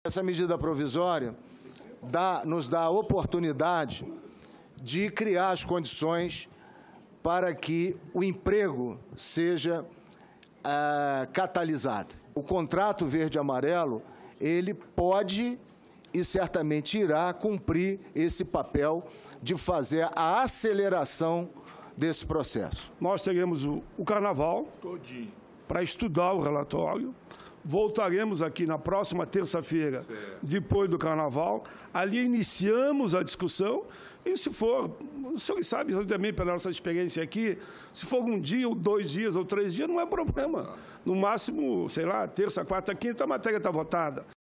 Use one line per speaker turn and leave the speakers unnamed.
Essa medida provisória nos dá a oportunidade de criar as condições para que o emprego seja catalisado. O contrato verde-amarelo, ele pode e certamente irá cumprir esse papel de fazer a aceleração desse processo.
Nós teremos o Carnaval para estudar o relatório. Voltaremos aqui na próxima terça-feira, depois do Carnaval. Ali iniciamos a discussão e, se for, o senhor sabe também pela nossa experiência aqui, se for um dia, ou 2 dias, ou 3 dias, não é problema. No máximo, sei lá, terça, quarta, quinta, a matéria está votada.